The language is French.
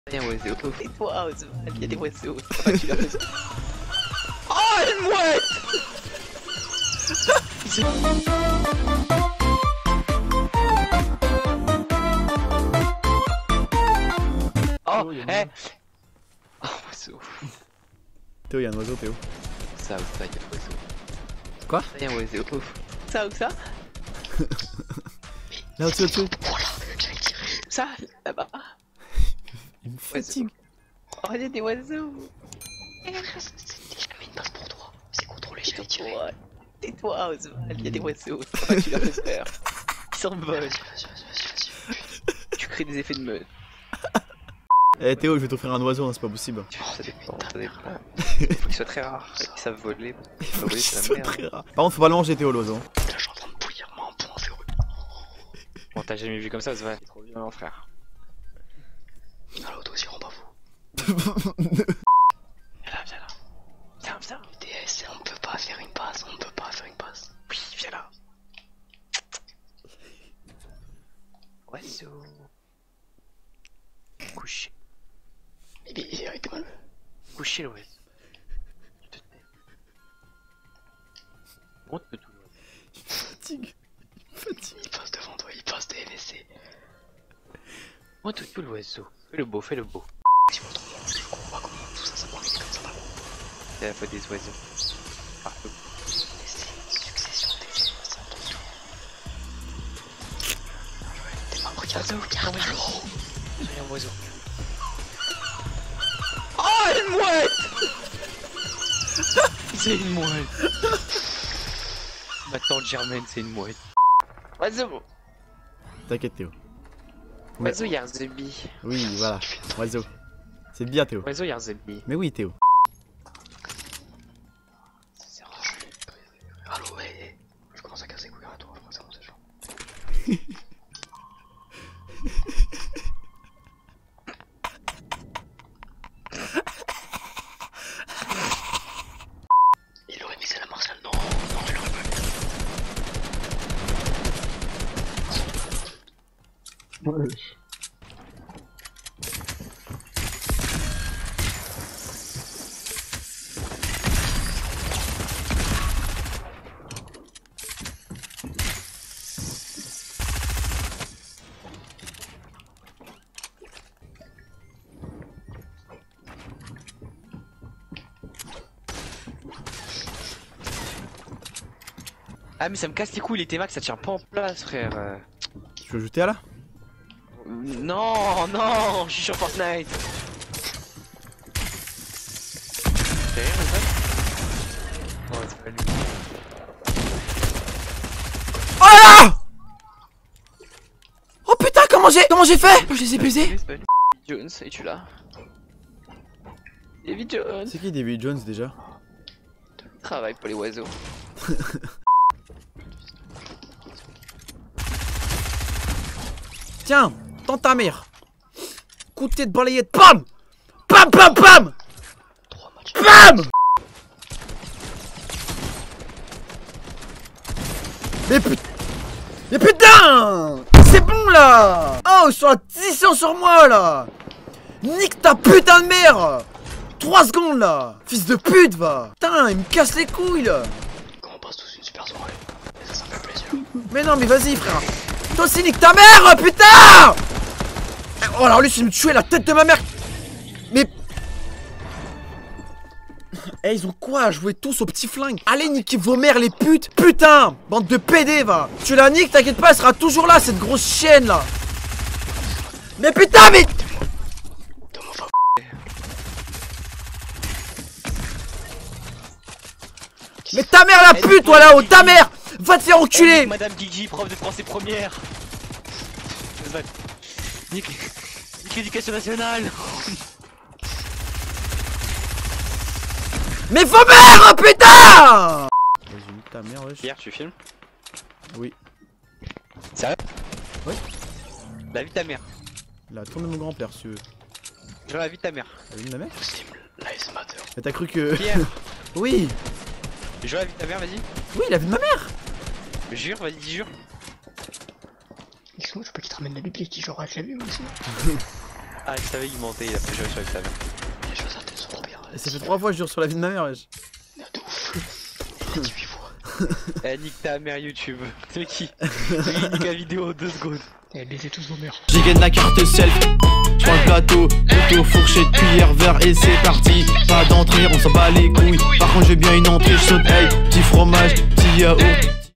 Il y a un oiseau. Et toi, Osman, il y a des oiseaux. Ah, tu l'as raison. Oh, une mouette. Oh, eh. Oh, oiseau. Théo, y'a un oiseau, Théo. Ça ou ça, il y a un oiseau. Quoi? Il y a un oiseau. Ça ou ça? Là, au-dessus, au-dessus. Ça, là-bas. Il me fatigue. Oh, il y a des oiseaux. Eh frère, j'ai une passe pour toi. C'est contrôlé, j'allais tirer. Tais-toi, Osman, il y a des oiseaux. C'est pas tu l'as fait faire. Ils s'envolent. Vas-y. Tu crées des effets de meute. Eh Théo, je vais t'offrir un oiseau, hein, c'est pas possible. Ça dépend, ça dépend. Il faut qu'il soit très rare. Ils savent voler. Voler, c'est la merde. Très rare. Par contre, faut pas le manger, Théo, l'oiseau. Là, je suis en train de bouillir moi un point, c'est horrible. Bon, t'as jamais vu comme ça, Osman. C'est trop violent, frère. Alors, toi aussi, rends pas fou. Viens là, viens là. Viens. DS, on peut pas faire une passe, on ne peut pas faire une passe. Oui, viens là. Oiseau. Couché. Il arrêtez mal. Couché l'oiseau. Tu te tais. Montre-le tout l'oiseau. Fatigue. Il passe devant toi, il passe DNSC. Montre tout l'oiseau. Fais le beau, fais le beau. Si on trouve on voit comment tout ça s'appelle comme ça. C'est la faute des oiseaux. Partout. Succession des attention. T'es pas regarde là-haut. Il y a un oiseau. Oh, une mouette. C'est une mouette. Ma tante Germaine, c'est une mouette. Oiseau. T'inquiète, Théo. Oiseau Yarzebi. Oui, voilà. Oiseau. C'est bien, Théo. Oiseau Yarzebi. Mais oui, Théo. C'est rangé. Allo, hey. Je commence à casser les couilles à toi, je crois que ça monte déjà. Il aurait misé la Martial, non, il aurait pas mis. Ah, mais ça me casse les couilles, les T-Max, ça tient pas en place, frère. Tu veux ajouter à là? Non, non, je suis sur Fortnite. T'as rien, ça? Oh, c'est pas lui. Oh là là! Oh putain, comment j'ai fait? Je les ai baisés. C'est pas lui. Jones, es-tu là? David Jones. C'est qui David Jones déjà? Travaille pour les oiseaux. Tiens, tente ta mère. Coup de tête balayette, PAM! PAM PAM PAM! 3 matchs. PAM! Mais putain! C'est bon là! Oh, ils sont à 1000 sur moi là! Nique ta putain de mère! 3 secondes là! Fils de pute va! Putain, il me casse les couilles là! Quand on passe tous une super soirée, et ça me fait plaisir. Mais non, mais vas-y frère! Toi aussi nique ta mère, putain! Oh alors lui, c'est de me tuer la tête de ma mère! Mais... Eh, ils ont quoi à jouer tous au petit flingue? Allez niquer vos mères les putes! Putain! Bande de PD va! Tu la niques, t'inquiète pas, elle sera toujours là, cette grosse chienne là! Mais putain, mais... Mais ta mère la pute, toi là-haut, ta mère! Va te faire enculer! Madame Guigui, prof de français première. Nique l'éducation nationale. Mais vos mères, putain! Vas-y, nique ta mère, wesh. Pierre, tu filmes? Oui. Sérieux? Oui. La vie de ta mère. La tourne de mon grand-père, si tu veux. Genre la vie de ta mère. La vie de ma mère? Steam, l'AS Matter. Mais t'as cru que... Pierre, Oui! jure la vie de ta mère, vas-y. Oui, la vie de ma mère! Jure, vas-y, jure. Excuse-moi, je veux pas qu'il te ramène la Bible et qu'il jouera avec la Bible aussi. Ah, je savais qu'il mentait, il a fait jouer sur sa mère. Les choses à tête sont trop bien. Et ça fait 3 fois que je jure sur la vie de ma mère, wesh. De ouf. Il a dit 8 fois. Eh, nique ta mère YouTube. C'est qui? Il nique la vidéo en 2 secondes. Eh, baisez tous vos mères. J'ai gagné la carte self, j'prends le plateau, couteau, fourchette, cuillère, verre et c'est parti. Pas d'entrée, on s'en bat les couilles. Par contre j'ai bien une entrée, je saute, hey, petit fromage, petit yaourt.